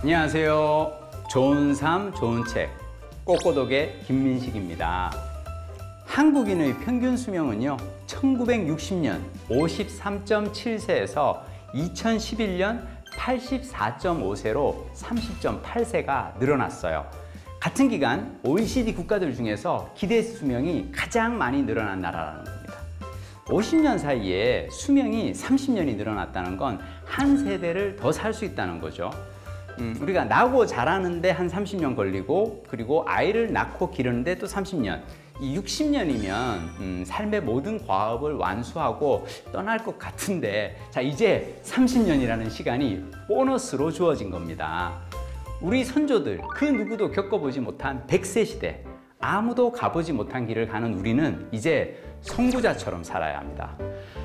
안녕하세요. 좋은 삶, 좋은 책, 꼬꼬독의 김민식입니다. 한국인의 평균 수명은요, 1960년 53.7세에서 2011년 84.5세로 30.8세가 늘어났어요. 같은 기간 OECD 국가들 중에서 기대 수명이 가장 많이 늘어난 나라라는 겁니다. 50년 사이에 수명이 30년이 늘어났다는 건 한 세대를 더 살 수 있다는 거죠. 우리가 나고 자라는데 한 30년 걸리고, 그리고 아이를 낳고 기르는데 또 30년. 이 60년이면 삶의 모든 과업을 완수하고 떠날 것 같은데, 자, 이제 30년이라는 시간이 보너스로 주어진 겁니다. 우리 선조들, 그 누구도 겪어보지 못한 100세 시대, 아무도 가보지 못한 길을 가는 우리는 이제 선구자처럼 살아야 합니다.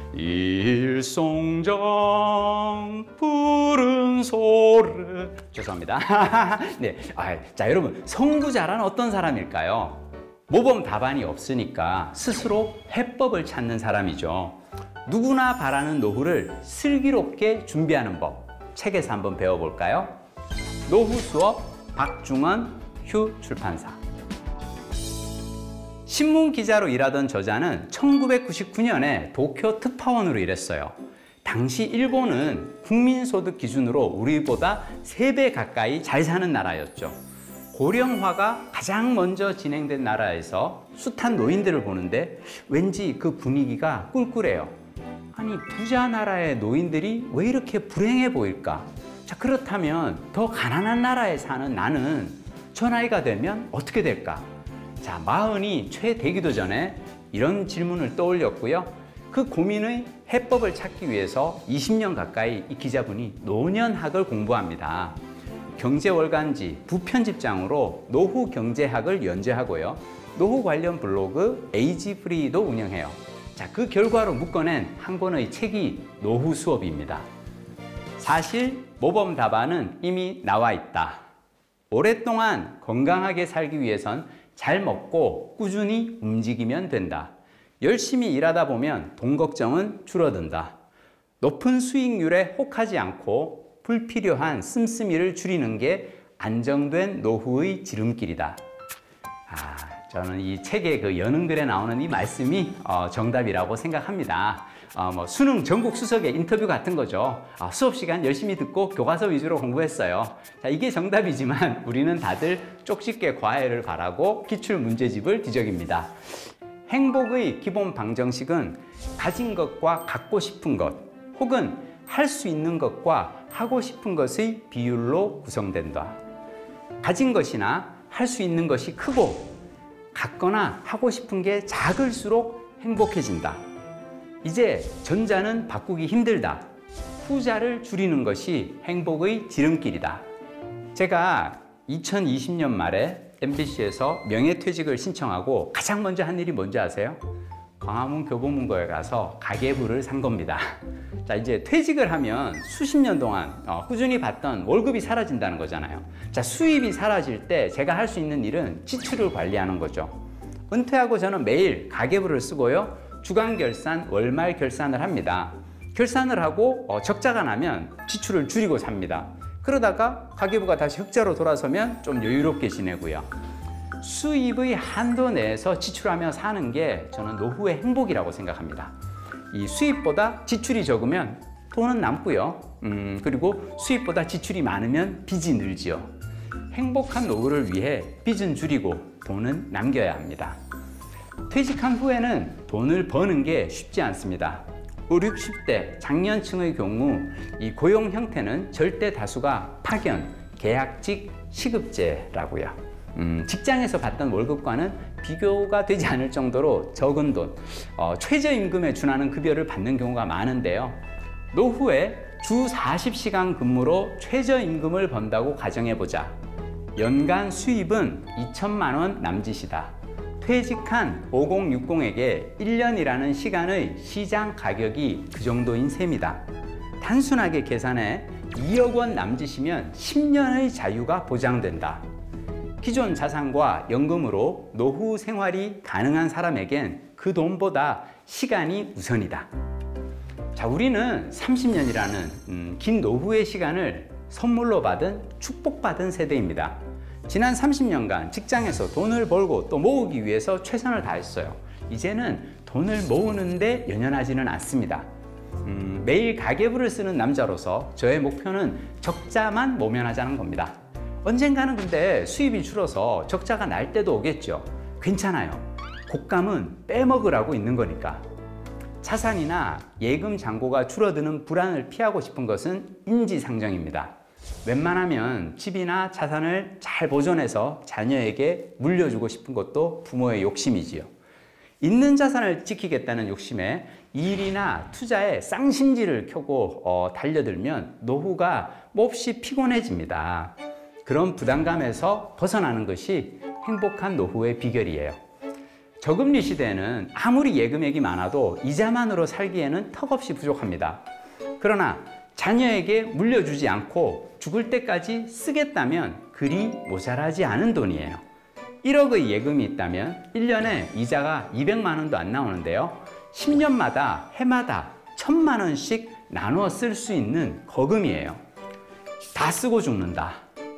일송정 푸른 소를, 죄송합니다. 네, 자, 여러분, 선구자란 어떤 사람일까요? 모범 답안이 없으니까 스스로 해법을 찾는 사람이죠. 누구나 바라는 노후를 슬기롭게 준비하는 법, 책에서 한번 배워볼까요? 노후 수업, 박중원 휴 출판사. 신문 기자로 일하던 저자는 1999년에 도쿄 특파원으로 일했어요. 당시 일본은 국민소득 기준으로 우리보다 3배 가까이 잘 사는 나라였죠. 고령화가 가장 먼저 진행된 나라에서 숱한 노인들을 보는데 왠지 그 분위기가 꿀꿀해요. 아니, 부자 나라의 노인들이 왜 이렇게 불행해 보일까? 자, 그렇다면 더 가난한 나라에 사는 나는 저 나이가 되면 어떻게 될까? 자, 40이 채 되기도 전에 이런 질문을 떠올렸고요. 그 고민의 해법을 찾기 위해서 20년 가까이 이 기자분이 노년학을 공부합니다. 경제월간지 부편집장으로 노후 경제학을 연재하고요. 노후 관련 블로그 에이지프리도 운영해요. 자, 그 결과로 묶어낸 한 권의 책이 노후 수업입니다. 사실 모범 답안은 이미 나와 있다. 오랫동안 건강하게 살기 위해선 잘 먹고 꾸준히 움직이면 된다. 열심히 일하다 보면 돈 걱정은 줄어든다. 높은 수익률에 혹하지 않고 불필요한 씀씀이를 줄이는 게 안정된 노후의 지름길이다. 저는 이 책의 그 여능글에 나오는 이 말씀이 정답이라고 생각합니다. 수능 전국 수석의 인터뷰 같은 거죠. 수업 시간 열심히 듣고 교과서 위주로 공부했어요. 자, 이게 정답이지만 우리는 다들 쪽집게 과외를 바라고 기출 문제집을 뒤적입니다. 행복의 기본 방정식은 가진 것과 갖고 싶은 것, 혹은 할 수 있는 것과 하고 싶은 것의 비율로 구성된다. 가진 것이나 할 수 있는 것이 크고 갖거나 하고 싶은 게 작을수록 행복해진다. 이제 전자는 바꾸기 힘들다. 후자를 줄이는 것이 행복의 지름길이다. 제가 2020년 말에 MBC에서 명예퇴직을 신청하고 가장 먼저 한 일이 뭔지 아세요? 광화문 교보문고에 가서 가계부를 산 겁니다. 자, 이제 퇴직을 하면 수십 년 동안 꾸준히 받던 월급이 사라진다는 거잖아요. 자, 수입이 사라질 때 제가 할 수 있는 일은 지출을 관리하는 거죠. 은퇴하고 저는 매일 가계부를 쓰고요. 주간 결산, 월말 결산을 합니다. 결산을 하고 적자가 나면 지출을 줄이고 삽니다. 그러다가 가계부가 다시 흑자로 돌아서면 좀 여유롭게 지내고요. 수입의 한도 내에서 지출하며 사는 게 저는 노후의 행복이라고 생각합니다. 이 수입보다 지출이 적으면 돈은 남고요. 그리고 수입보다 지출이 많으면 빚이 늘지요. 행복한 노후를 위해 빚은 줄이고 돈은 남겨야 합니다. 퇴직한 후에는 돈을 버는 게 쉽지 않습니다. 5, 60대 장년층의 경우 이 고용 형태는 절대 다수가 파견, 계약직, 시급제라고요. 직장에서 받던 월급과는 비교가 되지 않을 정도로 적은 돈, 최저임금에 준하는 급여를 받는 경우가 많은데요. 노후에 주 40시간 근무로 최저임금을 번다고 가정해보자. 연간 수입은 2천만 원 남짓이다. 퇴직한 5060에게 1년이라는 시간의 시장 가격이 그 정도인 셈이다. 단순하게 계산해 2억 원 남짓이면 10년의 자유가 보장된다. 기존 자산과 연금으로 노후 생활이 가능한 사람에겐 그 돈보다 시간이 우선이다. 자, 우리는 30년이라는 긴 노후의 시간을 선물로 받은 축복받은 세대입니다. 지난 30년간 직장에서 돈을 벌고 또 모으기 위해서 최선을 다했어요. 이제는 돈을 모으는데 연연하지는 않습니다. 매일 가계부를 쓰는 남자로서 저의 목표는 적자만 모면하자는 겁니다. 언젠가는 근데 수입이 줄어서 적자가 날 때도 오겠죠. 괜찮아요. 곶감은 빼먹으라고 있는 거니까. 차산이나 예금 잔고가 줄어드는 불안을 피하고 싶은 것은 인지상정입니다. 웬만하면 집이나 자산을 잘 보존해서 자녀에게 물려주고 싶은 것도 부모의 욕심이지요. 있는 자산을 지키겠다는 욕심에 일이나 투자에 쌍심지를 켜고 달려들면 노후가 몹시 피곤해집니다. 그런 부담감에서 벗어나는 것이 행복한 노후의 비결이에요. 저금리 시대에는 아무리 예금액이 많아도 이자만으로 살기에는 턱없이 부족합니다. 그러나 자녀에게 물려주지 않고 죽을 때까지 쓰겠다면 그리 모자라지 않은 돈이에요. 1억의 예금이 있다면 1년에 이자가 200만 원도 안 나오는데요. 10년마다 해마다 1000만 원씩 나누어 쓸 수 있는 거금이에요. 다 쓰고 죽는다.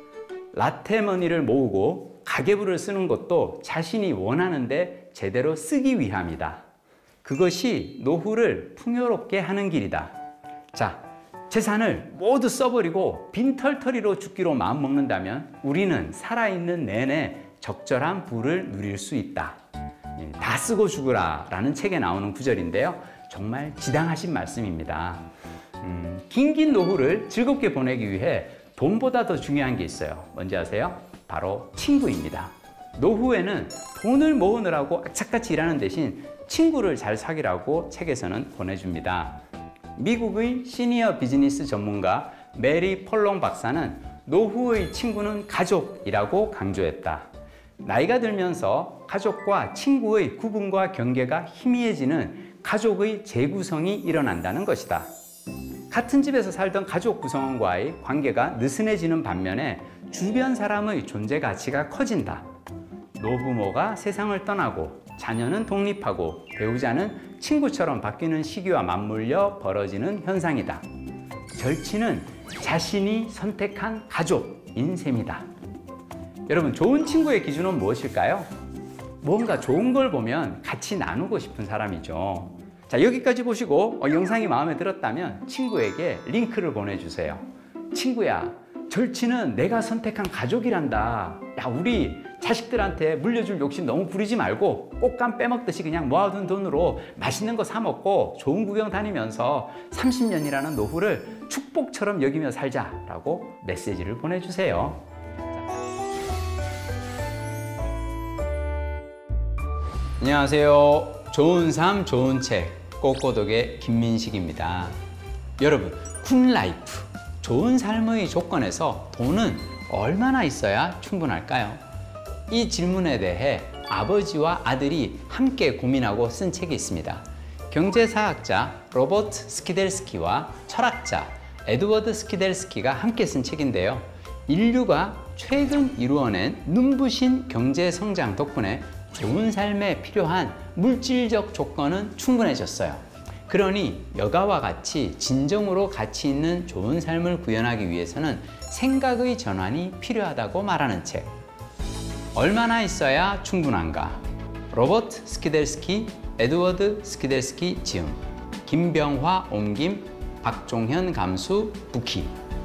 라테머니를 모으고 가계부를 쓰는 것도 자신이 원하는데 제대로 쓰기 위함이다. 그것이 노후를 풍요롭게 하는 길이다. 자, 재산을 모두 써버리고 빈털터리로 죽기로 마음먹는다면 우리는 살아있는 내내 적절한 부를 누릴 수 있다. 다 쓰고 죽으라 라는 책에 나오는 구절인데요. 정말 지당하신 말씀입니다. 긴긴 노후를 즐겁게 보내기 위해 돈보다 더 중요한 게 있어요. 뭔지 아세요? 바로 친구입니다. 노후에는 돈을 모으느라고 악착같이 일하는 대신 친구를 잘 사귀라고 책에서는 권해줍니다. 미국의 시니어 비즈니스 전문가 메리 폴롱 박사는 노후의 친구는 가족이라고 강조했다. 나이가 들면서 가족과 친구의 구분과 경계가 희미해지는 가족의 재구성이 일어난다는 것이다. 같은 집에서 살던 가족 구성원과의 관계가 느슨해지는 반면에 주변 사람의 존재 가치가 커진다. 노부모가 세상을 떠나고 자녀는 독립하고 배우자는 친구처럼 바뀌는 시기와 맞물려 벌어지는 현상이다. 절친은 자신이 선택한 가족인 셈이다. 여러분, 좋은 친구의 기준은 무엇일까요? 뭔가 좋은 걸 보면 같이 나누고 싶은 사람이죠. 자, 여기까지 보시고 영상이 마음에 들었다면 친구에게 링크를 보내주세요. 친구야, 절친은 내가 선택한 가족이란다. 야, 우리 자식들한테 물려줄 욕심 너무 부리지 말고 꽃감 빼먹듯이 그냥 모아둔 돈으로 맛있는 거 사 먹고 좋은 구경 다니면서 30년이라는 노후를 축복처럼 여기며 살자라고 메시지를 보내주세요. 안녕하세요. 좋은 삶, 좋은 책 꼬꼬독의 김민식입니다. 여러분, 굿라이프, 좋은 삶의 조건에서 돈은 얼마나 있어야 충분할까요? 이 질문에 대해 아버지와 아들이 함께 고민하고 쓴 책이 있습니다. 경제사학자 로버트 스키델스키와 철학자 에드워드 스키델스키가 함께 쓴 책인데요. 인류가 최근 이루어낸 눈부신 경제 성장 덕분에 좋은 삶에 필요한 물질적 조건은 충분해졌어요. 그러니 여가와 같이 진정으로 가치 있는 좋은 삶을 구현하기 위해서는 생각의 전환이 필요하다고 말하는 책. 얼마나 있어야 충분한가? 로버트 스키델스키, 에드워드 스키델스키 지음, 김병화 옮김, 박종현 감수 부키.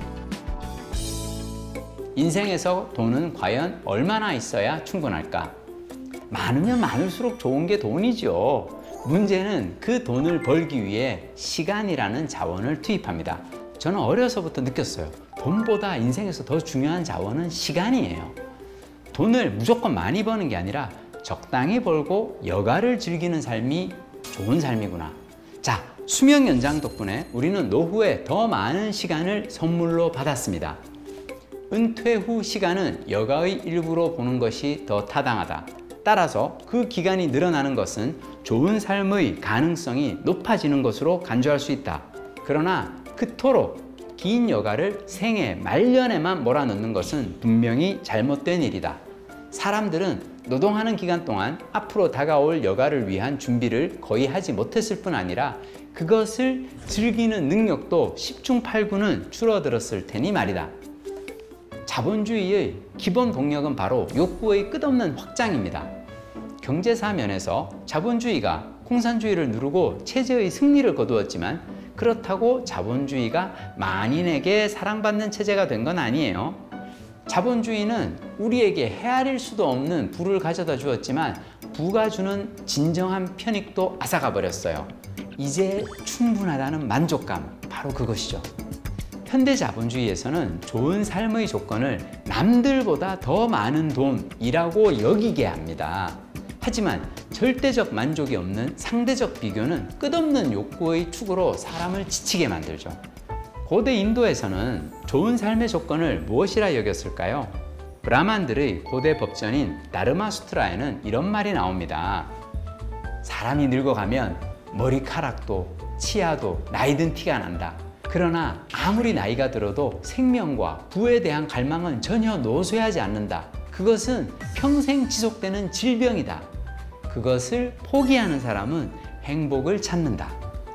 인생에서 돈은 과연 얼마나 있어야 충분할까? 많으면 많을수록 좋은 게 돈이죠. 문제는 그 돈을 벌기 위해 시간이라는 자원을 투입합니다. 저는 어려서부터 느꼈어요. 돈보다 인생에서 더 중요한 자원은 시간이에요. 돈을 무조건 많이 버는 게 아니라 적당히 벌고 여가를 즐기는 삶이 좋은 삶이구나. 자, 수명 연장 덕분에 우리는 노후에 더 많은 시간을 선물로 받았습니다. 은퇴 후 시간은 여가의 일부로 보는 것이 더 타당하다. 따라서 그 기간이 늘어나는 것은 좋은 삶의 가능성이 높아지는 것으로 간주할 수 있다. 그러나 그토록 긴 여가를 생애 말년에만 몰아넣는 것은 분명히 잘못된 일이다. 사람들은 노동하는 기간 동안 앞으로 다가올 여가를 위한 준비를 거의 하지 못했을 뿐 아니라 그것을 즐기는 능력도 10중 8구는 줄어들었을 테니 말이다. 자본주의의 기본 동력은 바로 욕구의 끝없는 확장입니다. 경제사 면에서 자본주의가 공산주의를 누르고 체제의 승리를 거두었지만 그렇다고 자본주의가 만인에게 사랑받는 체제가 된 건 아니에요. 자본주의는 우리에게 헤아릴 수도 없는 부를 가져다 주었지만 부가 주는 진정한 편익도 앗아가 버렸어요. 이제 충분하다는 만족감, 바로 그것이죠. 현대 자본주의에서는 좋은 삶의 조건을 남들보다 더 많은 돈이라고 여기게 합니다. 하지만 절대적 만족이 없는 상대적 비교는 끝없는 욕구의 축으로 사람을 지치게 만들죠. 고대 인도에서는 좋은 삶의 조건을 무엇이라 여겼을까요? 브라만들의 고대 법전인 다르마수트라에는 이런 말이 나옵니다. 사람이 늙어가면 머리카락도 치아도 나이 든 티가 난다. 그러나 아무리 나이가 들어도 생명과 부에 대한 갈망은 전혀 노쇠하지 않는다. 그것은 평생 지속되는 질병이다. 그것을 포기하는 사람은 행복을 찾는다.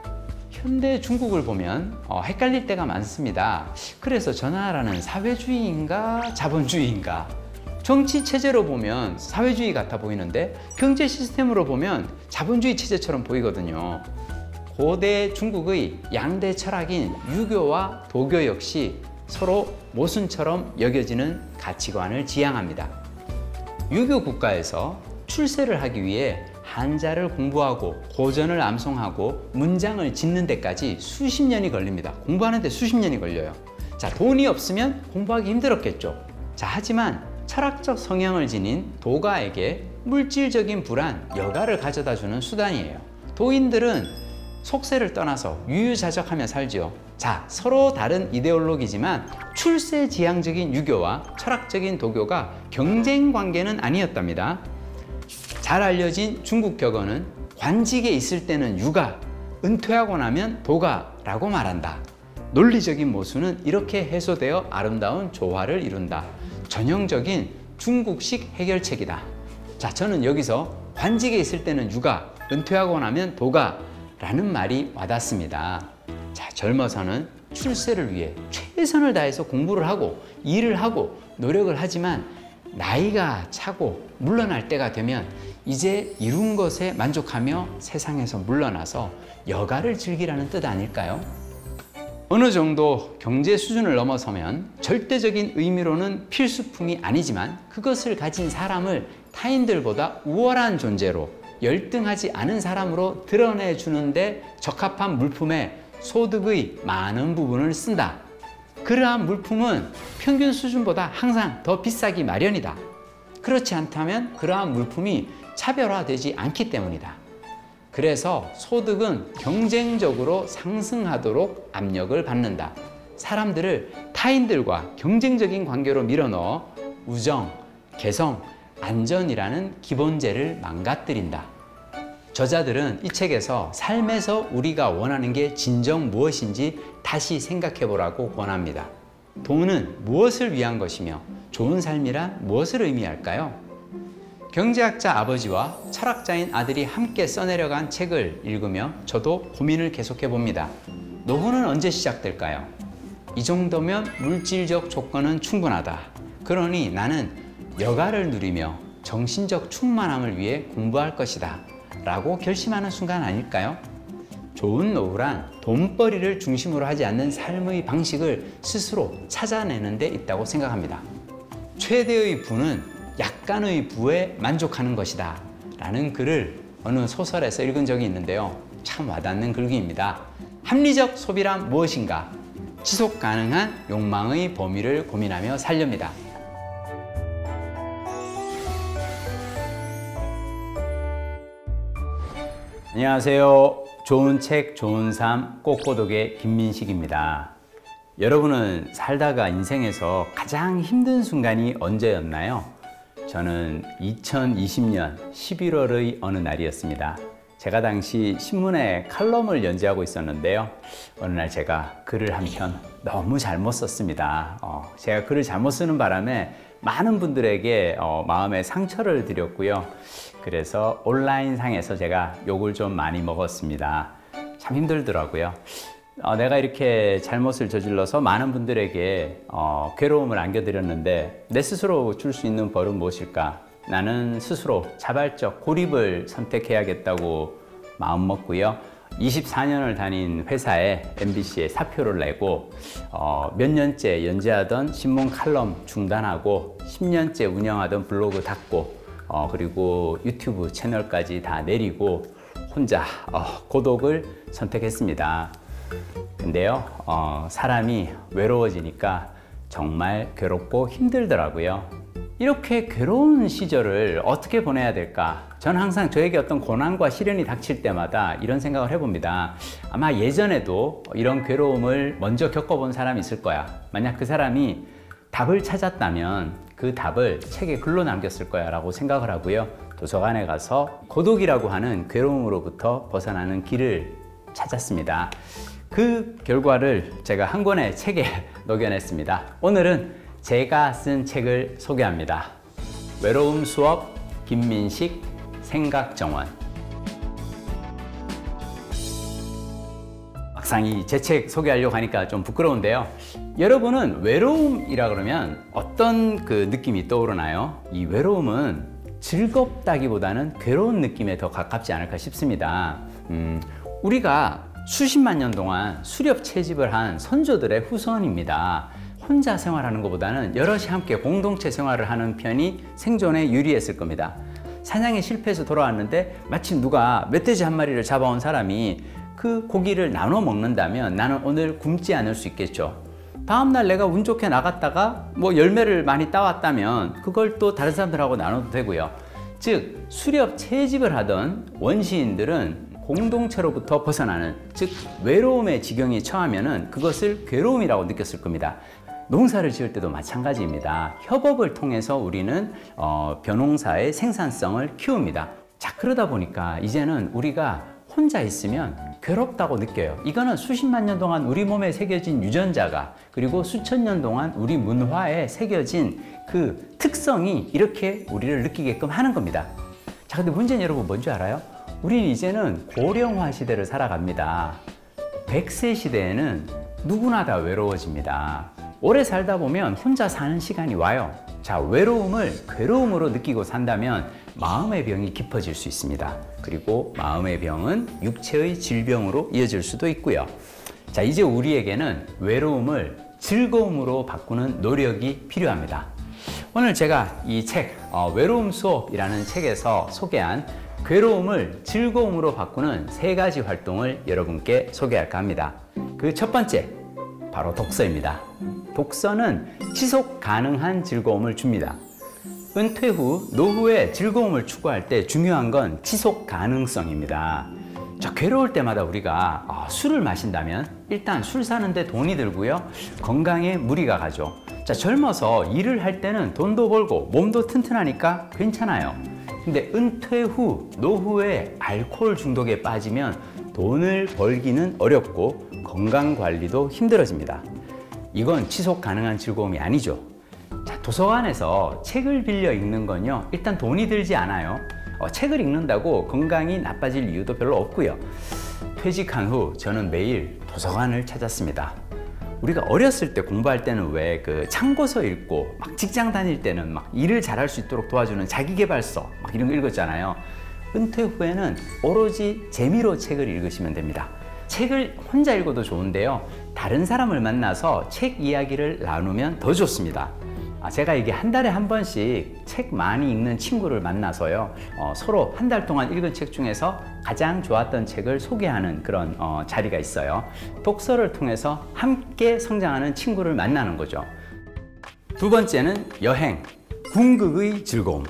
현대 중국을 보면 헷갈릴 때가 많습니다. 그래서 저 나라는 사회주의인가 자본주의인가? 정치 체제로 보면 사회주의 같아 보이는데 경제 시스템으로 보면 자본주의 체제처럼 보이거든요. 고대 중국의 양대 철학인 유교와 도교 역시 서로 모순처럼 여겨지는 가치관을 지향합니다. 유교 국가에서 출세를 하기 위해 한자를 공부하고 고전을 암송하고 문장을 짓는 데까지 수십 년이 걸립니다. 공부하는 데 수십 년이 걸려요. 자, 돈이 없으면 공부하기 힘들었겠죠. 자, 하지만 철학적 성향을 지닌 도가에게 물질적인 부란 여가를 가져다 주는 수단이에요. 도인들은 속세를 떠나서 유유자적하며 살지요. 자, 서로 다른 이데올로기지만 출세지향적인 유교와 철학적인 도교가 경쟁 관계는 아니었답니다. 잘 알려진 중국 격언은 관직에 있을 때는 유가, 은퇴하고 나면 도가라고 말한다. 논리적인 모순은 이렇게 해소되어 아름다운 조화를 이룬다. 전형적인 중국식 해결책이다. 자, 저는 여기서 관직에 있을 때는 유가, 은퇴하고 나면 도가라는 말이 와닿습니다. 자, 젊어서는 출세를 위해 최선을 다해서 공부를 하고 일을 하고 노력을 하지만 나이가 차고 물러날 때가 되면 이제 이룬 것에 만족하며 세상에서 물러나서 여가를 즐기라는 뜻 아닐까요? 어느 정도 경제 수준을 넘어서면 절대적인 의미로는 필수품이 아니지만 그것을 가진 사람을 타인들보다 우월한 존재로 열등하지 않은 사람으로 드러내주는데 적합한 물품에 소득의 많은 부분을 쓴다. 그러한 물품은 평균 수준보다 항상 더 비싸기 마련이다. 그렇지 않다면 그러한 물품이 차별화되지 않기 때문이다. 그래서 소득은 경쟁적으로 상승하도록 압력을 받는다. 사람들을 타인들과 경쟁적인 관계로 밀어넣어 우정, 개성, 안전이라는 기본재를 망가뜨린다. 저자들은 이 책에서 삶에서 우리가 원하는 게 진정 무엇인지 다시 생각해 보라고 권합니다. 돈은 무엇을 위한 것이며 좋은 삶이란 무엇을 의미할까요? 경제학자 아버지와 철학자인 아들이 함께 써내려간 책을 읽으며 저도 고민을 계속해 봅니다. 노후는 언제 시작될까요? 이 정도면 물질적 조건은 충분하다. 그러니 나는 여가를 누리며 정신적 충만함을 위해 공부할 것이다 라고 결심하는 순간 아닐까요? 좋은 노후란 돈벌이를 중심으로 하지 않는 삶의 방식을 스스로 찾아내는 데 있다고 생각합니다. 최대의 부는 약간의 부에 만족하는 것이다 라는 글을 어느 소설에서 읽은 적이 있는데요. 참 와닿는 글귀입니다. 합리적 소비란 무엇인가? 지속 가능한 욕망의 범위를 고민하며 살렵니다. 안녕하세요. 좋은 책, 좋은 삶, 꼭고독의 김민식입니다. 여러분은 살다가 인생에서 가장 힘든 순간이 언제였나요? 저는 2020년 11월의 어느 날이었습니다. 제가 당시 신문에 칼럼을 연재하고 있었는데요. 어느 날 제가 글을 한 편 너무 잘못 썼습니다. 제가 글을 잘못 쓰는 바람에 많은 분들에게 마음의 상처를 드렸고요. 그래서 온라인상에서 제가 욕을 좀 많이 먹었습니다. 참 힘들더라고요. 내가 이렇게 잘못을 저질러서 많은 분들에게 괴로움을 안겨드렸는데 내 스스로 줄 수 있는 벌은 무엇일까? 나는 스스로 자발적 고립을 선택해야겠다고 마음먹고요. 24년을 다닌 회사에 MBC에 사표를 내고 몇 년째 연재하던 신문 칼럼 중단하고 10년째 운영하던 블로그 닫고 그리고 유튜브 채널까지 다 내리고 혼자 고독을 선택했습니다. 근데요, 사람이 외로워지니까 정말 괴롭고 힘들더라고요. 이렇게 괴로운 시절을 어떻게 보내야 될까? 저는 항상 저에게 어떤 고난과 시련이 닥칠 때마다 이런 생각을 해봅니다. 아마 예전에도 이런 괴로움을 먼저 겪어본 사람이 있을 거야. 만약 그 사람이 답을 찾았다면 그 답을 책에 글로 남겼을 거야 라고 생각을 하고요. 도서관에 가서 고독이라고 하는 괴로움으로부터 벗어나는 길을 찾았습니다. 그 결과를 제가 한 권의 책에 녹여냈습니다. 오늘은 제가 쓴 책을 소개합니다. 외로움 수업 김민식 생각정원. 막상 이 제 책 소개하려고 하니까 좀 부끄러운데요. 여러분은 외로움이라 그러면 어떤 그 느낌이 떠오르나요? 이 외로움은 즐겁다기보다는 괴로운 느낌에 더 가깝지 않을까 싶습니다. 우리가 수십만 년 동안 수렵 채집을 한 선조들의 후손입니다. 혼자 생활하는 것보다는 여럿이 함께 공동체 생활을 하는 편이 생존에 유리했을 겁니다. 사냥에 실패해서 돌아왔는데 마침 누가 멧돼지 한 마리를 잡아온 사람이 그 고기를 나눠 먹는다면 나는 오늘 굶지 않을 수 있겠죠. 다음날 내가 운 좋게 나갔다가 뭐 열매를 많이 따왔다면 그걸 또 다른 사람들하고 나눠도 되고요. 즉 수렵 채집을 하던 원시인들은 공동체로부터 벗어나는, 즉 외로움의 지경에 처하면은 그것을 괴로움이라고 느꼈을 겁니다. 농사를 지을 때도 마찬가지입니다. 협업을 통해서 우리는 벼농사의 생산성을 키웁니다. 자, 그러다 보니까 이제는 우리가 혼자 있으면 괴롭다고 느껴요. 이거는 수십만 년 동안 우리 몸에 새겨진 유전자가, 그리고 수천 년 동안 우리 문화에 새겨진 그 특성이 이렇게 우리를 느끼게끔 하는 겁니다. 자, 근데 문제는 여러분 뭔지 알아요? 우리는 이제는 고령화 시대를 살아갑니다. 100세 시대에는 누구나 다 외로워집니다. 오래 살다 보면 혼자 사는 시간이 와요. 자, 외로움을 괴로움으로 느끼고 산다면 마음의 병이 깊어질 수 있습니다. 그리고 마음의 병은 육체의 질병으로 이어질 수도 있고요. 자, 이제 우리에게는 외로움을 즐거움으로 바꾸는 노력이 필요합니다. 오늘 제가 이 책, 외로움 수업이라는 책에서 소개한 괴로움을 즐거움으로 바꾸는 3가지 활동을 여러분께 소개할까 합니다. 그 첫 번째, 바로 독서입니다. 독서는 지속 가능한 즐거움을 줍니다. 은퇴 후, 노후에 즐거움을 추구할 때 중요한 건 지속 가능성입니다. 자, 괴로울 때마다 우리가 술을 마신다면 일단 술 사는데 돈이 들고요. 건강에 무리가 가죠. 자, 젊어서 일을 할 때는 돈도 벌고 몸도 튼튼하니까 괜찮아요. 근데 은퇴 후, 노후에 알코올 중독에 빠지면 돈을 벌기는 어렵고 건강 관리도 힘들어집니다. 이건 지속 가능한 즐거움이 아니죠. 자, 도서관에서 책을 빌려 읽는 건요, 일단 돈이 들지 않아요. 책을 읽는다고 건강이 나빠질 이유도 별로 없고요. 퇴직한 후 저는 매일 도서관을 찾았습니다. 우리가 어렸을 때 공부할 때는 왜 그 참고서 읽고 막 직장 다닐 때는 막 일을 잘할 수 있도록 도와주는 자기계발서 막 이런 거 읽었잖아요. 은퇴 후에는 오로지 재미로 책을 읽으시면 됩니다. 책을 혼자 읽어도 좋은데요, 다른 사람을 만나서 책 이야기를 나누면 더 좋습니다. 제가 이게 한 달에 한 번씩 책 많이 읽는 친구를 만나서요, 서로 한 달 동안 읽은 책 중에서 가장 좋았던 책을 소개하는 그런 자리가 있어요. 독서를 통해서 함께 성장하는 친구를 만나는 거죠. 두 번째는 여행, 궁극의 즐거움.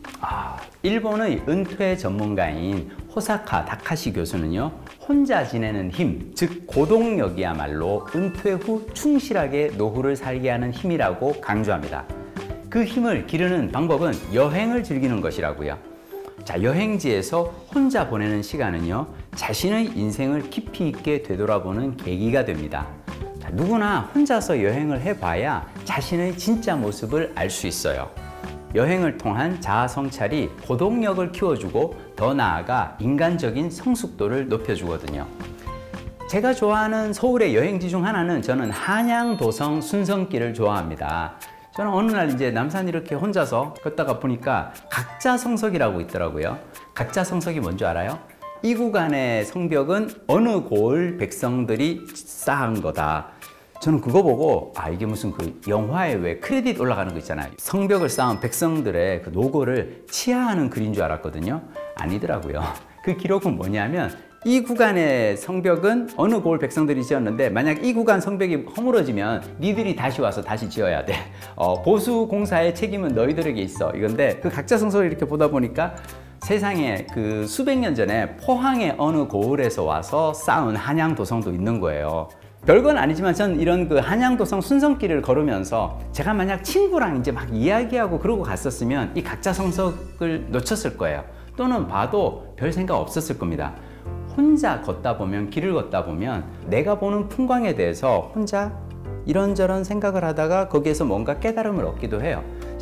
일본의 은퇴 전문가인 호사카 다카시 교수는요, 혼자 지내는 힘, 즉 고독력이야말로 은퇴 후 충실하게 노후를 살게 하는 힘이라고 강조합니다. 그 힘을 기르는 방법은 여행을 즐기는 것이라고요. 자, 여행지에서 혼자 보내는 시간은요, 자신의 인생을 깊이 있게 되돌아보는 계기가 됩니다. 자, 누구나 혼자서 여행을 해봐야 자신의 진짜 모습을 알 수 있어요. 여행을 통한 자아 성찰이 고독력을 키워주고 더 나아가 인간적인 성숙도를 높여주거든요. 제가 좋아하는 서울의 여행지 중 하나는 저는 한양도성 순성길을 좋아합니다. 저는 어느 날 이제 남산 이렇게 혼자서 걷다가 보니까 각자성석이라고 있더라고요. 각자성석이 뭔지 알아요? 이 구간의 성벽은 어느 고을 백성들이 쌓은 거다. 저는 그거 보고 이게 무슨 그 영화에 왜 크레딧 올라가는 거 있잖아요. 성벽을 쌓은 백성들의 그 노고를 치하하는 글인 줄 알았거든요. 아니더라고요. 그 기록은 뭐냐면 이 구간의 성벽은 어느 고을 백성들이 지었는데 만약 이 구간 성벽이 허물어지면 니들이 다시 와서 다시 지어야 돼. 보수 공사의 책임은 너희들에게 있어. 이건데 그 각자성서를 이렇게 보다 보니까 세상에 그 수백 년 전에 포항의 어느 고을에서 와서 쌓은 한양도성도 있는 거예요. 별건 아니지만 전 이런 그 한양도성 순성길을 걸으면서 제가 만약 친구랑 이제 막 이야기하고 그러고 갔었으면 이 각자성석을 놓쳤을 거예요. 또는 봐도 별 생각 없었을 겁니다. 혼자 걷다 보면, 길을 걷다 보면 내가 보는 풍광에 대해서 혼자 이런저런 생각을 하다가 거기에서 뭔가 깨달음을 얻기도 해요.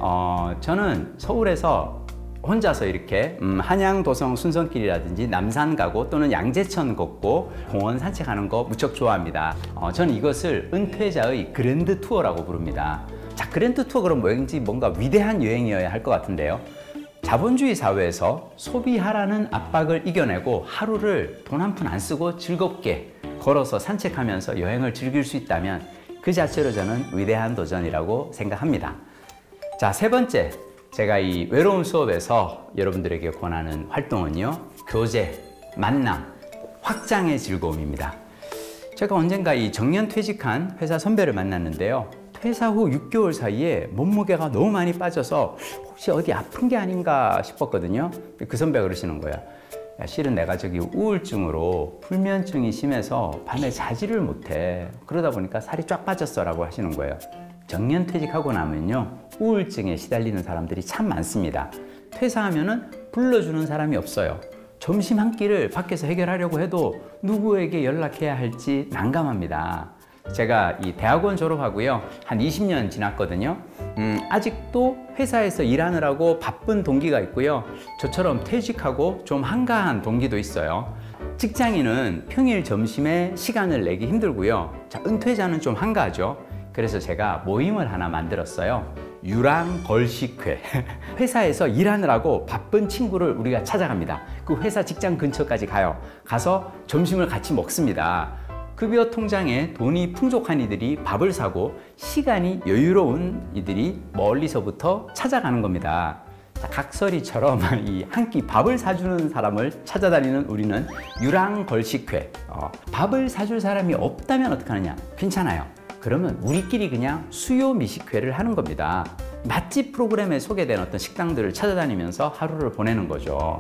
저는 서울에서 혼자서 이렇게 한양도성 순성길이라든지 남산 가고 또는 양재천 걷고 공원 산책하는 거 무척 좋아합니다. 저는 이것을 은퇴자의 그랜드 투어라고 부릅니다. 자, 그랜드 투어 그럼 왠지 뭔가 위대한 여행이어야 할 것 같은데요. 자본주의 사회에서 소비하라는 압박을 이겨내고 하루를 돈 한 푼 안 쓰고 즐겁게 걸어서 산책하면서 여행을 즐길 수 있다면 그 자체로 저는 위대한 도전이라고 생각합니다. 자, 세 번째. 제가 이 외로움 수업에서 여러분들에게 권하는 활동은요, 교제, 만남, 확장의 즐거움입니다. 제가 언젠가 이 정년퇴직한 회사 선배를 만났는데요. 퇴사 후 6개월 사이에 몸무게가 너무 많이 빠져서 혹시 어디 아픈 게 아닌가 싶었거든요. 그 선배가 그러시는 거예요. 야, 실은 내가 저기 우울증으로 불면증이 심해서 밤에 자지를 못해. 그러다 보니까 살이 쫙 빠졌어 라고 하시는 거예요. 정년퇴직하고 나면요, 우울증에 시달리는 사람들이 참 많습니다. 퇴사하면은 불러주는 사람이 없어요. 점심 한 끼를 밖에서 해결하려고 해도 누구에게 연락해야 할지 난감합니다. 제가 이 대학원 졸업하고요, 한 20년 지났거든요. 아직도 회사에서 일하느라고 바쁜 동기가 있고요. 저처럼 퇴직하고 좀 한가한 동기도 있어요. 직장인은 평일 점심에 시간을 내기 힘들고요. 자, 은퇴자는 좀 한가하죠. 그래서 제가 모임을 하나 만들었어요. 유랑걸식회. 회사에서 일하느라고 바쁜 친구를 우리가 찾아갑니다. 그 회사 직장 근처까지 가요. 가서 점심을 같이 먹습니다. 급여 통장에 돈이 풍족한 이들이 밥을 사고 시간이 여유로운 이들이 멀리서부터 찾아가는 겁니다. 자, 각설이처럼 이 한 끼 밥을 사주는 사람을 찾아다니는 우리는 유랑걸식회. 밥을 사줄 사람이 없다면 어떡하느냐? 괜찮아요. 그러면 우리끼리 그냥 수요 미식회를 하는 겁니다. 맛집 프로그램에 소개된 어떤 식당들을 찾아다니면서 하루를 보내는 거죠.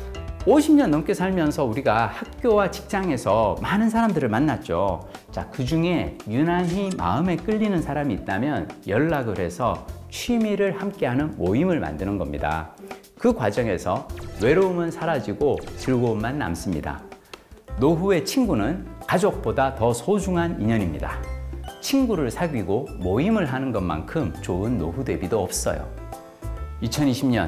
50년 넘게 살면서 우리가 학교와 직장에서 많은 사람들을 만났죠. 자, 그 중에 유난히 마음에 끌리는 사람이 있다면 연락을 해서 취미를 함께하는 모임을 만드는 겁니다. 그 과정에서 외로움은 사라지고 즐거움만 남습니다. 노후의 친구는 가족보다 더 소중한 인연입니다. 친구를 사귀고 모임을 하는 것만큼 좋은 노후 대비도 없어요. 2020년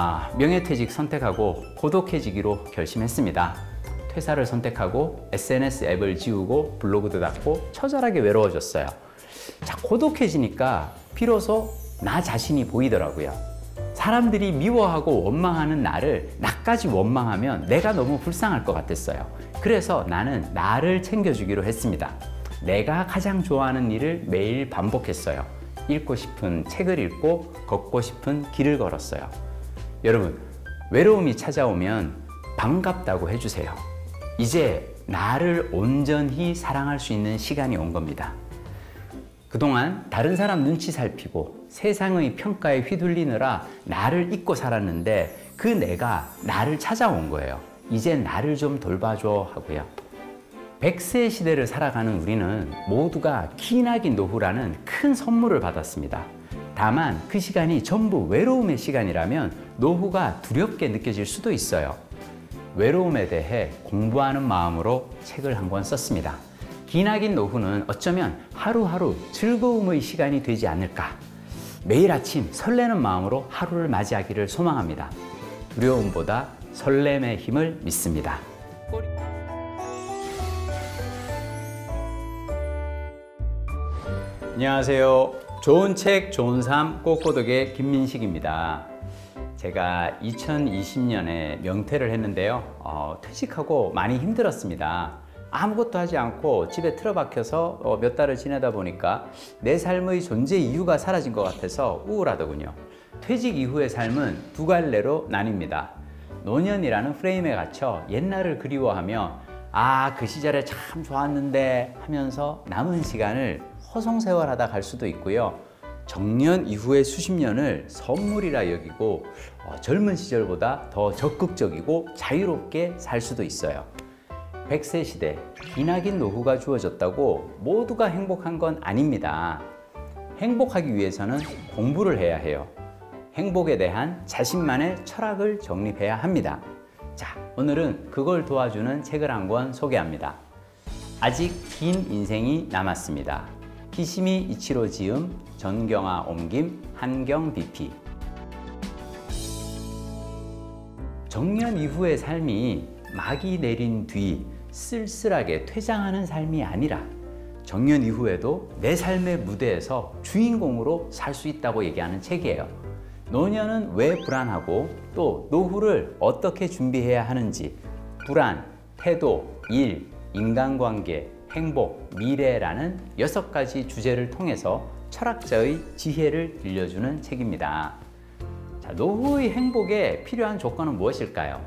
명예퇴직 선택하고 고독해지기로 결심했습니다. 퇴사를 선택하고 SNS 앱을 지우고 블로그도 닫고 처절하게 외로워졌어요. 자, 고독해지니까 비로소 나 자신이 보이더라고요. 사람들이 미워하고 원망하는 나를 나까지 원망하면 내가 너무 불쌍할 것 같았어요. 그래서 나는 나를 챙겨주기로 했습니다. 내가 가장 좋아하는 일을 매일 반복했어요. 읽고 싶은 책을 읽고 걷고 싶은 길을 걸었어요. 여러분, 외로움이 찾아오면 반갑다고 해주세요. 이제 나를 온전히 사랑할 수 있는 시간이 온 겁니다. 그동안 다른 사람 눈치 살피고 세상의 평가에 휘둘리느라 나를 잊고 살았는데 그 내가 나를 찾아온 거예요. 이제 나를 좀 돌봐줘 하고요. 100세 시대를 살아가는 우리는 모두가 기나긴 노후라는 큰 선물을 받았습니다. 다만 그 시간이 전부 외로움의 시간이라면 노후가 두렵게 느껴질 수도 있어요. 외로움에 대해 공부하는 마음으로 책을 한 권 썼습니다. 기나긴 노후는 어쩌면 하루하루 즐거움의 시간이 되지 않을까. 매일 아침 설레는 마음으로 하루를 맞이하기를 소망합니다. 두려움보다 설렘의 힘을 믿습니다. 안녕하세요. 좋은 책, 좋은 삶, 꼬꼬덕의 김민식입니다. 제가 2020년에 명퇴를 했는데요. 퇴직하고 많이 힘들었습니다. 아무것도 하지 않고 집에 틀어박혀서 몇 달을 지내다 보니까 내 삶의 존재 이유가 사라진 것 같아서 우울하더군요. 퇴직 이후의 삶은 두 갈래로 나뉩니다. 노년이라는 프레임에 갇혀 옛날을 그리워하며 그 시절에 참 좋았는데 하면서 남은 시간을 허송세월하다 갈 수도 있고요. 정년 이후의 수십 년을 선물이라 여기고 젊은 시절보다 더 적극적이고 자유롭게 살 수도 있어요. 100세 시대, 기나긴 노후가 주어졌다고 모두가 행복한 건 아닙니다. 행복하기 위해서는 공부를 해야 해요. 행복에 대한 자신만의 철학을 정립해야 합니다. 자, 오늘은 그걸 도와주는 책을 한 권 소개합니다. 아직 긴 인생이 남았습니다. 키시미 이치로 지음, 전경아 옮김, 한경 BP. 정년 이후의 삶이 막이 내린 뒤 쓸쓸하게 퇴장하는 삶이 아니라 정년 이후에도 내 삶의 무대에서 주인공으로 살 수 있다고 얘기하는 책이에요. 노년은 왜 불안하고 또 노후를 어떻게 준비해야 하는지, 불안, 태도, 일, 인간관계, 행복, 미래라는 6가지 주제를 통해서 철학자의 지혜를 들려주는 책입니다. 자, 노후의 행복에 필요한 조건은 무엇일까요?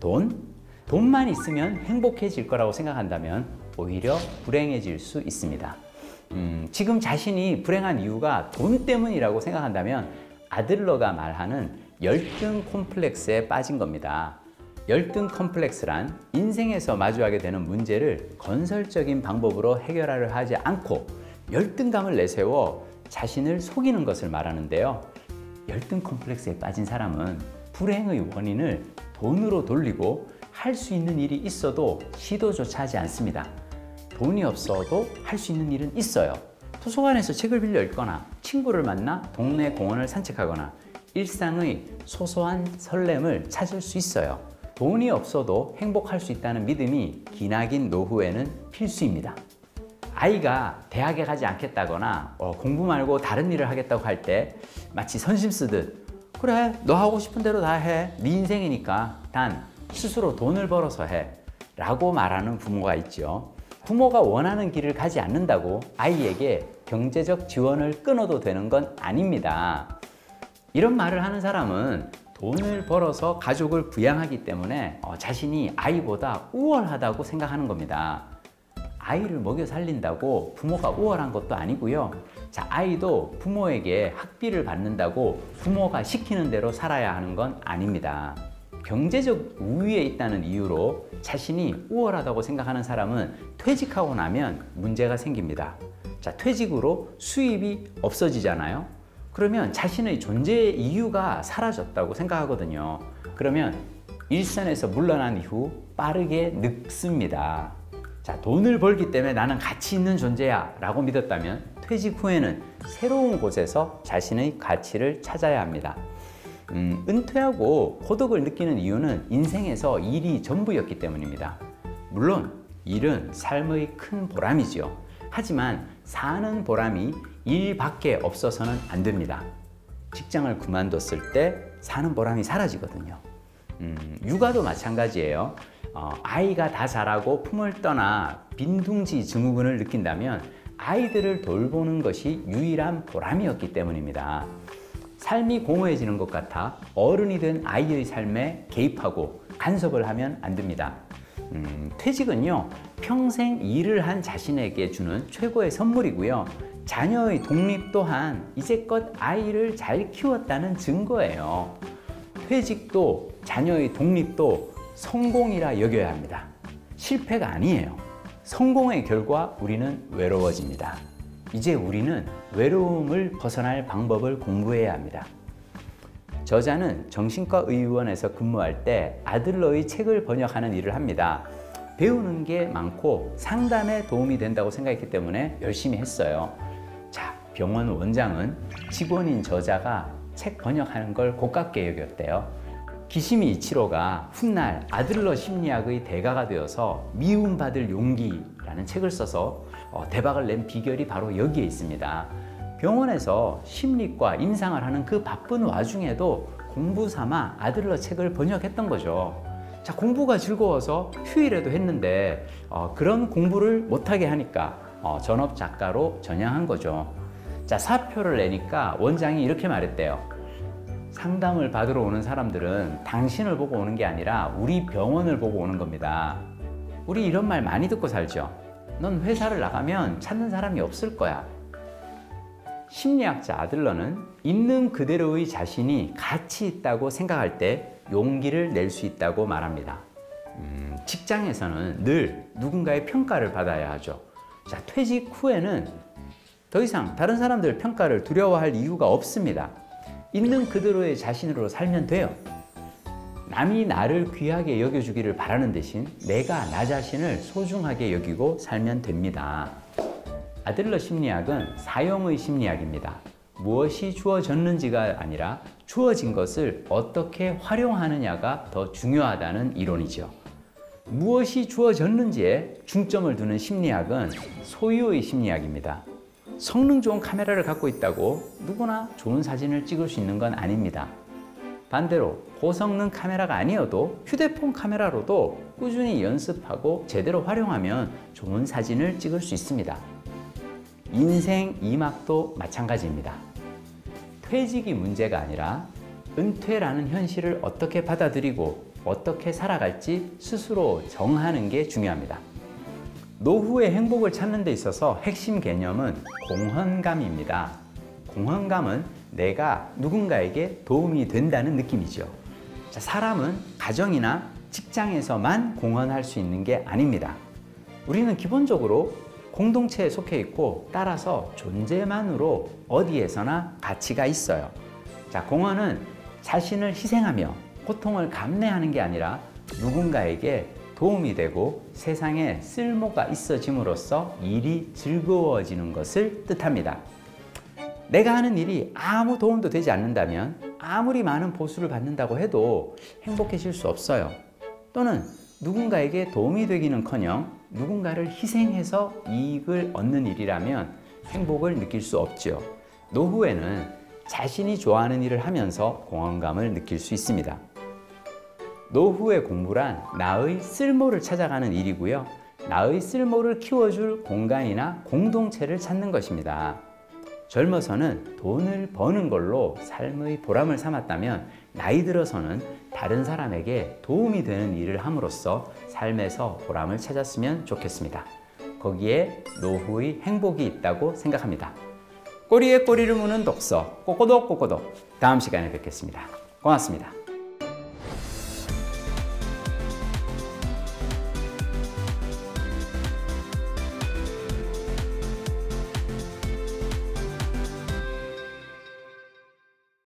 돈만 있으면 행복해질 거라고 생각한다면 오히려 불행해질 수 있습니다. 지금 자신이 불행한 이유가 돈 때문이라고 생각한다면 아들러가 말하는 열등 콤플렉스에 빠진 겁니다. 열등 컴플렉스란 인생에서 마주하게 되는 문제를 건설적인 방법으로 해결하려 하지 않고 열등감을 내세워 자신을 속이는 것을 말하는데요. 열등 컴플렉스에 빠진 사람은 불행의 원인을 돈으로 돌리고 할 수 있는 일이 있어도 시도조차 하지 않습니다. 돈이 없어도 할 수 있는 일은 있어요. 도서관에서 책을 빌려 읽거나 친구를 만나 동네 공원을 산책하거나 일상의 소소한 설렘을 찾을 수 있어요. 돈이 없어도 행복할 수 있다는 믿음이 기나긴 노후에는 필수입니다. 아이가 대학에 가지 않겠다거나 공부 말고 다른 일을 하겠다고 할 때 마치 선심 쓰듯 그래, 너 하고 싶은 대로 다 해. 네 인생이니까. 단 스스로 돈을 벌어서 해 라고 말하는 부모가 있죠. 부모가 원하는 길을 가지 않는다고 아이에게 경제적 지원을 끊어도 되는 건 아닙니다. 이런 말을 하는 사람은 돈을 벌어서 가족을 부양하기 때문에 자신이 아이보다 우월하다고 생각하는 겁니다. 아이를 먹여 살린다고 부모가 우월한 것도 아니고요. 자, 아이도 부모에게 학비를 받는다고 부모가 시키는 대로 살아야 하는 건 아닙니다. 경제적 우위에 있다는 이유로 자신이 우월하다고 생각하는 사람은 퇴직하고 나면 문제가 생깁니다. 자, 퇴직으로 수입이 없어지잖아요. 그러면 자신의 존재의 이유가 사라졌다고 생각하거든요. 그러면 일선에서 물러난 이후 빠르게 늙습니다. 자, 돈을 벌기 때문에 나는 가치 있는 존재야 라고 믿었다면 퇴직 후에는 새로운 곳에서 자신의 가치를 찾아야 합니다. 은퇴하고 고독을 느끼는 이유는 인생에서 일이 전부였기 때문입니다. 물론 일은 삶의 큰 보람이죠. 하지만 사는 보람이 일밖에 없어서는 안 됩니다. 직장을 그만뒀을 때 사는 보람이 사라지거든요. 육아도 마찬가지예요. 아이가 다 자라고 품을 떠나 빈둥지 증후군을 느낀다면 아이들을 돌보는 것이 유일한 보람이었기 때문입니다. 삶이 공허해지는 것 같아 어른이 된 아이의 삶에 개입하고 간섭을 하면 안 됩니다. 퇴직은요, 평생 일을 한 자신에게 주는 최고의 선물이고요. 자녀의 독립 또한 이제껏 아이를 잘 키웠다는 증거예요. 퇴직도 자녀의 독립도 성공이라 여겨야 합니다. 실패가 아니에요. 성공의 결과 우리는 외로워집니다. 이제 우리는 외로움을 벗어날 방법을 공부해야 합니다. 저자는 정신과 의원에서 근무할 때 아들러의 책을 번역하는 일을 합니다. 배우는 게 많고 상담에 도움이 된다고 생각했기 때문에 열심히 했어요. 자, 병원 원장은 직원인 저자가 책 번역하는 걸 고깝게 여겼대요. 기시미 이치로가 훗날 아들러 심리학의 대가가 되어서 미움받을 용기라는 책을 써서 대박을 낸 비결이 바로 여기에 있습니다. 병원에서 심리과 임상을 하는 그 바쁜 와중에도 공부 삼아 아들러 책을 번역했던 거죠. 자, 공부가 즐거워서 휴일에도 했는데 그런 공부를 못하게 하니까 전업 작가로 전향한 거죠. 자, 사표를 내니까 원장이 이렇게 말했대요. 상담을 받으러 오는 사람들은 당신을 보고 오는 게 아니라 우리 병원을 보고 오는 겁니다. 우리 이런 말 많이 듣고 살죠. 넌 회사를 나가면 찾는 사람이 없을 거야. 심리학자 아들러는 있는 그대로의 자신이 가치 있다고 생각할 때 용기를 낼 수 있다고 말합니다. 직장에서는 늘 누군가의 평가를 받아야 하죠. 자, 퇴직 후에는 더 이상 다른 사람들 평가를 두려워할 이유가 없습니다. 있는 그대로의 자신으로 살면 돼요. 남이 나를 귀하게 여겨주기를 바라는 대신 내가 나 자신을 소중하게 여기고 살면 됩니다. 아들러 심리학은 사용의 심리학입니다. 무엇이 주어졌는지가 아니라 주어진 것을 어떻게 활용하느냐가 더 중요하다는 이론이죠. 무엇이 주어졌는지에 중점을 두는 심리학은 소유의 심리학입니다. 성능 좋은 카메라를 갖고 있다고 누구나 좋은 사진을 찍을 수 있는 건 아닙니다. 반대로 고성능 카메라가 아니어도 휴대폰 카메라로도 꾸준히 연습하고 제대로 활용하면 좋은 사진을 찍을 수 있습니다. 인생 2막도 마찬가지입니다. 퇴직이 문제가 아니라 은퇴라는 현실을 어떻게 받아들이고 어떻게 살아갈지 스스로 정하는 게 중요합니다. 노후의 행복을 찾는 데 있어서 핵심 개념은 공헌감입니다. 공헌감은 내가 누군가에게 도움이 된다는 느낌이죠. 자, 사람은 가정이나 직장에서만 공헌할 수 있는 게 아닙니다. 우리는 기본적으로 공동체에 속해 있고 따라서 존재만으로 어디에서나 가치가 있어요. 자, 공헌은 자신을 희생하며 고통을 감내하는 게 아니라 누군가에게 도움이 되고 세상에 쓸모가 있어짐으로써 일이 즐거워지는 것을 뜻합니다. 내가 하는 일이 아무 도움도 되지 않는다면 아무리 많은 보수를 받는다고 해도 행복해질 수 없어요. 또는 누군가에게 도움이 되기는커녕 누군가를 희생해서 이익을 얻는 일이라면 행복을 느낄 수 없죠. 노후에는 자신이 좋아하는 일을 하면서 공헌감을 느낄 수 있습니다. 노후의 공부란 나의 쓸모를 찾아가는 일이고요. 나의 쓸모를 키워줄 공간이나 공동체를 찾는 것입니다. 젊어서는 돈을 버는 걸로 삶의 보람을 삼았다면 나이 들어서는 다른 사람에게 도움이 되는 일을 함으로써 삶에서 보람을 찾았으면 좋겠습니다. 거기에 노후의 행복이 있다고 생각합니다. 꼬리에 꼬리를 무는 독서 꼬꼬독 꼬꼬독, 다음 시간에 뵙겠습니다. 고맙습니다.